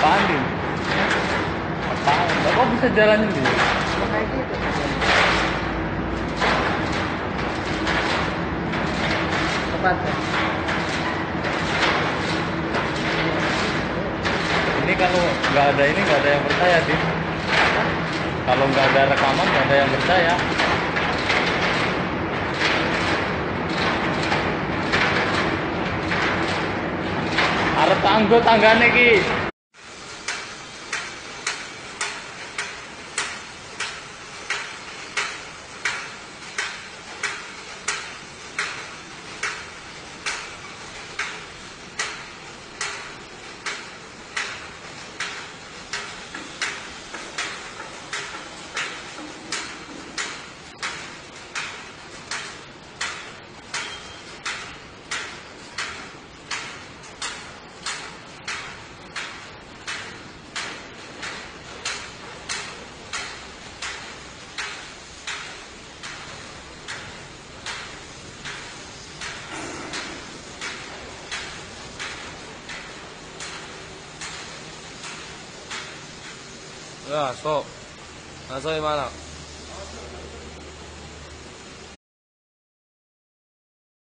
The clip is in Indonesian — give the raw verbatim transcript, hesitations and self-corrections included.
apaan Din? Apaan? Kok bisa jalanin gitu? Kayak gitu. Tepatnya. Ini kalau nggak ada ini nggak ada yang percaya Din. Kalau nggak ada rekaman nggak ada yang percaya. Arep tanggo tanggane ki. Ya, sok. Nah, so gimana?